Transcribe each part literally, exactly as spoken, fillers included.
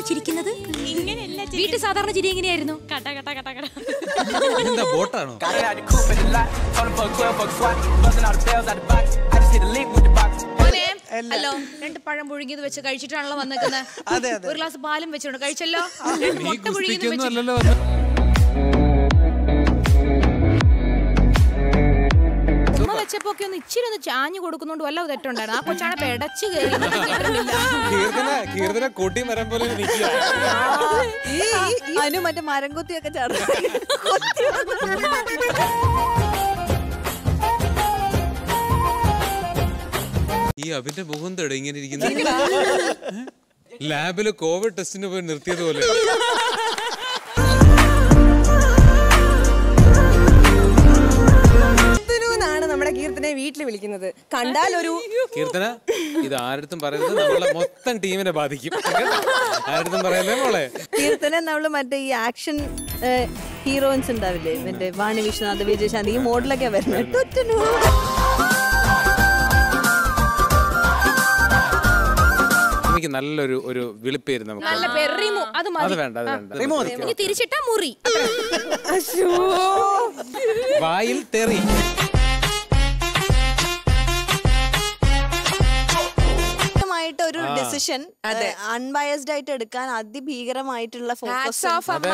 ചിരിക്കുന്നത്? വീട്ടിൽ സാധാരണ ചിരി എങ്ങനെയായിരുന്നു? ഹലോ, രണ്ട് പഴം പുഴുങ്ങിയത് വെച്ച് കഴിച്ചിട്ടാണല്ലോ വന്നേക്കുന്നത്. ഒരു ഗ്ലാസ് പാലും വെച്ചോണ്ട് കഴിച്ചല്ലോ. മുട്ട പുഴുങ്ങിയത് വെച്ചപ്പോ ഒക്കെ ഒന്ന് ഇച്ചിരി ഒന്ന് ചാഞ്ഞു കൊടുക്കുന്നോണ്ട് വല്ല തെറ്റുണ്ടായിരുന്നു. ആ കൊച്ചാണ് പെടച്ച് അതിന് മറ്റേ മരം കുത്തിയൊക്കെ ചേർന്ന് ഈ അഭിന്റെ മുഖം തട ഇങ്ങനെ ഇരിക്കുന്നത് ലാബില് കോവിഡ് ടെസ്റ്റിന് പോയി നിർത്തിയതുപോലെ. നമ്മുടെ കീർത്തനെ വീട്ടിൽ വിളിക്കുന്നത് കണ്ടാൽ ഒരു കീർത്തന, ഇത് ആരടുത്തും പറയരുത്, നമ്മളെ മൊത്തം ടീമിനെ ബാധിക്കും. ആരടുത്തും പറയല്ലേ മോളെ. കീർത്തനെ നമ്മള് മറ്റേ ഈ ആക്ഷൻ ഹീറോയിൻസ് ഉണ്ടാവില്ലേ, മറ്റേ വാണി വിശ്വനാഥ്, വിജയശാന്തി, ഈ മോഡലൊക്കെ വരുന്നത്. എനിക്ക് നല്ലൊരു ഒരു വിളിപ്പേര് നമുക്ക്. നല്ല പേര് റിമു. അത് മതി. അത് വേണ്ട, അത് വേണ്ട. ഇനി തിരിച്ചിട്ടാ മുറി. വായിൽ തെറി. ഒരു ഡിസിഷൻ അൺബയസ്ഡ് ആയിട്ട് എടുക്കാൻ അതിഭീകരമായിട്ടുള്ള ഫോക്കസ്.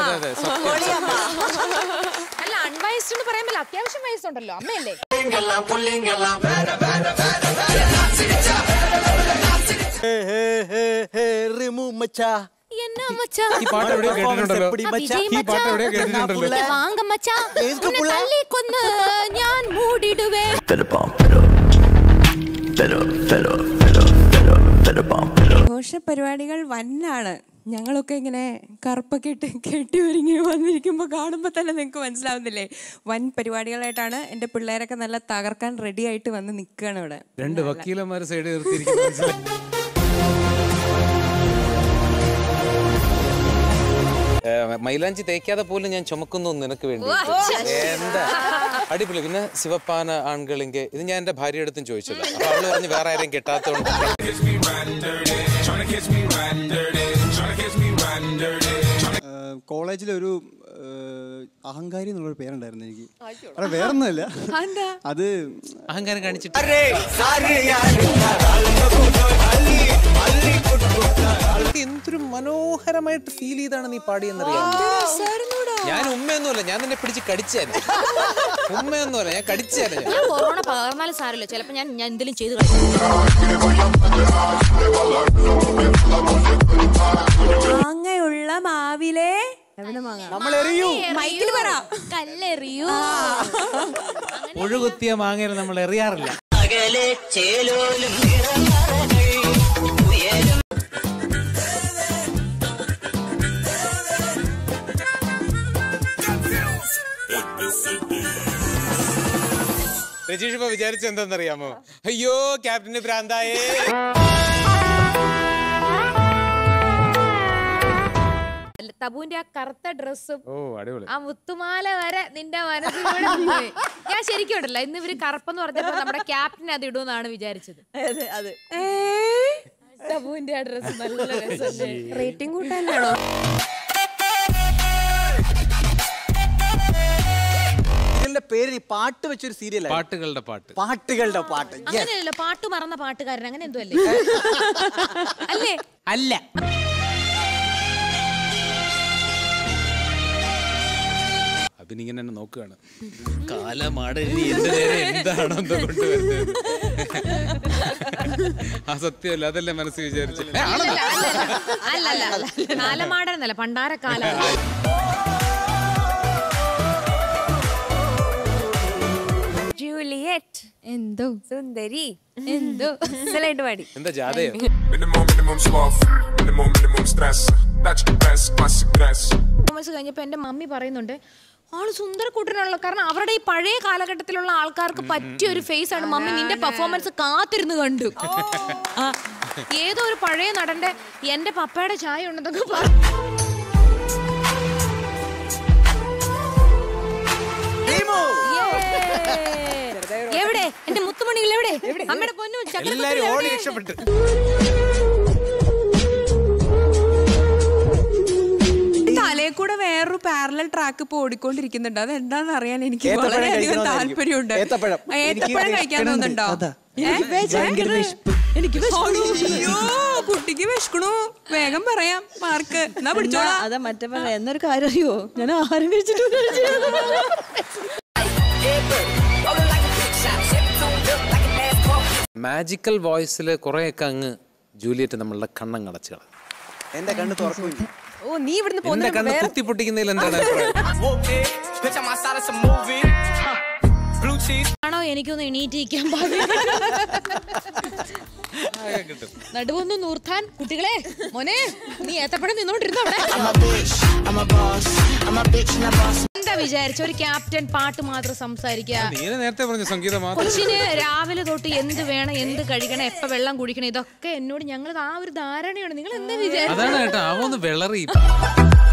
അല്ല, അൺബയസ്ഡ് എന്ന് പറയുമ്പോൾ അത്യാവശ്യം വയസ്സുണ്ടല്ലോ, അമ്മയല്ലേ? ഞാൻ മൂടിടുവേ. ഘോഷ പരിപാടികൾ വന്നാണ്. ഞങ്ങളൊക്കെ ഇങ്ങനെ കറുപ്പൊക്കെ ഇട്ട് കെട്ടി ഒരുങ്ങി വന്നിരിക്കുമ്പോൾ കാണുമ്പോൾ തന്നെ നിങ്ങൾക്ക് മനസ്സിലാവുന്നില്ലേ, വൻ പരിപാടികളായിട്ടാണ് എൻ്റെ പിള്ളേരൊക്കെ നല്ല തകർക്കാൻ റെഡി ആയിട്ട് വന്ന് നിൽക്കുകയാണ് ഇവിടെ. രണ്ട് വക്കീലന്മാർ സൈഡ് നിർത്തിയിരിക്കുന്നു. മൈലാഞ്ചി തേക്കാതെ പോലും ഞാൻ ചുമക്കുന്നു നിനക്ക് വേണ്ടി. എന്താ അടിപൊളി. പിന്നെ ശിവപ്പാന ആൺകളിങ്കെ ഇത് ഞാൻ എന്റെ ഭാര്യ അടുത്തും ചോദിച്ചത്. അപ്പൊ അവള് പറഞ്ഞ് വേറെ ആരെയും കിട്ടാത്തോണ്ട്. കോളേജിലൊരു അഹങ്കാരി എന്നുള്ളൊരു പേരുണ്ടായിരുന്നു എനിക്ക്. അവിടെ വേറൊന്നുമല്ല, അത് അഹങ്കാരം കാണിച്ചിട്ട് എന്തൊരു മനോഹരമായിട്ട് ഫീൽ ചെയ്താണ് നീ പാടിയെന്നറിയാം. ഞാൻ ഉമ്മയൊന്നുമല്ല, ഞാൻ നിന്നെ പിടിച്ച് കടിച്ചേനെ. ഉമ്മയൊന്നുമല്ല, ഞാൻ കടിച്ചേനെ. കൊറോണ പകർന്നാലും സാരല്ലോ, ചിലപ്പോ ഞാൻ ഞാൻ എന്തെങ്കിലും ചെയ്തു. മാങ്ങയുള്ള മാവിലെ കല്ലെറിയൂ. ഒഴുകുത്തിയ മാങ്ങയിൽ നമ്മൾ എറിയാറില്ല. രജീഷ് ഇപ്പൊ വിചാരിച്ച എന്താന്നറിയാമോ? അയ്യോ ക്യാപ്റ്റന് ഭ്രാന്തായേ. തബുവിന്റെ ആ കറുത്ത ഡ്രസ്സും അടിപൊളി ആ മുത്തുമാല വരെ നിന്റെ മനസ്സിലൂടെ പോയി. ഞാൻ ശരിക്കും ഉണ്ടല്ല, ഇന്ന് ഇവര് കറുപ്പെന്ന് പറഞ്ഞപ്പോ നമ്മുടെ ക്യാപ്റ്റൻ അത് ഇടുമെന്നാണ് വിചാരിച്ചത്. തബുവിന്റെ ആ ഡ്രസ് നല്ല രസമല്ലേ? റേറ്റിംഗ് കൂട്ടാനാണോ? പേര് പാട്ട് വെച്ചൊരു സീരിയൽ. പാട്ടുകളുടെ പാട്ട്. പാട്ടുകളുടെ പാട്ട്. അങ്ങനെയല്ലോ, പാട്ട് മറന്ന പാട്ടുകാരൻ അങ്ങനെ എന്തോ അല്ലേ? അല്ലേ? അല്ല. അഭിനിങ്ങനെ എന്നെ നോക്കുകയാണ്. കാലമാടരി എന്റെ നേരെ എന്താണോ എന്തോ കൊണ്ടുവരുന്നത്. ആ സത്യമല്ല, അതല്ലേ മനസ്സിൽ വിചാരിച്ചു. അല്ലല്ല, കാലമാടനല്ല, പണ്ടാരക്കാല. ജൂലിയറ്റ് എന്തോ സുന്ദരി എന്തോ നല്ലതായിട്ട് പാടി. എന്താ ജാഥയോ? കഴിഞ്ഞപ്പോ എന്റെ മമ്മി പറയുന്നുണ്ട്, ആള് സുന്ദര കൂട്ടനാണല്ലോ. കാരണം അവരുടെ ഈ പഴയ കാലഘട്ടത്തിലുള്ള ആൾക്കാർക്ക് പറ്റിയ ഒരു ഫേസ് ആണ്. മമ്മി നിന്റെ പെർഫോമൻസ് കാത്തിരുന്ന് കണ്ടു. ഏതോ ഒരു പഴയ നടന്റെ എന്റെ പപ്പയുടെ ചായ ഉണ്ടെന്നൊക്കെ പറഞ്ഞു. എവിടെ എന്റെ മുത്തുമണികൾ? എവിടെ അമ്മയുടെ പൊന്നു ചക്കരപ്പുഴ? കൂടെ വേറൊരു പാരലൽ ട്രാക്ക് ഇപ്പൊ ഓടിക്കൊണ്ടിരിക്കുന്നുണ്ട്. അത് എന്താണെന്ന് അറിയാൻ എനിക്ക് വളരെയധികം താല്പര്യമുണ്ട്. ഏത്തപ്പഴം കഴിക്കാൻ തോന്നുന്നുണ്ടോ? അയ്യോ കുട്ടിക്ക് വിശക്കണു. വേഗം പറയാം മാർക്ക്. എന്നാ പിടിച്ചോളാം. അതാ മറ്റേ എന്നൊരു കാര്യം അറിയോ, ഞാൻ ആഹാരം കഴിച്ചിട്ട് മാജിക്കൽ വോയിസിൽ കുറെയൊക്കെ അങ്ങ് ജൂലിയറ്റ് നമ്മളുടെ കണ്ണങ്ങടച്ചുകൾ. എന്റെ കണ്ണ് തുറക്കില്ല. ഓ നീ ഇവിടുന്ന് എന്റെ കണ്ണ് കുത്തി പൊട്ടിക്കുന്നതിൽ എന്താണ് ആണോ എനിക്കൊന്ന് എണീറ്റിരിക്കാൻ നടുവൊന്നും നൂർത്താൻ. കുട്ടികളെ മോനെ നീ ഏത്തപ്പഴം നിന്നോണ്ടിരുന്നോ അവിടെ? എന്താ വിചാരിച്ച ഒരു ക്യാപ്റ്റൻ പാട്ട് മാത്രം സംസാരിക്കുക? നേരത്തെ പറഞ്ഞ സംഗീതം കൊച്ചിന് രാവിലെ തൊട്ട് എന്ത് വേണം, എന്ത് കഴിക്കണം, എപ്പ വെള്ളം കുടിക്കണം, ഇതൊക്കെ എന്നോട് ഞങ്ങൾ ആ ഒരു ധാരണയാണ്. നിങ്ങൾ എന്താ വിചാരിച്ചത്? അതാണ് കേട്ടോ, അവന്ന് വിളറി.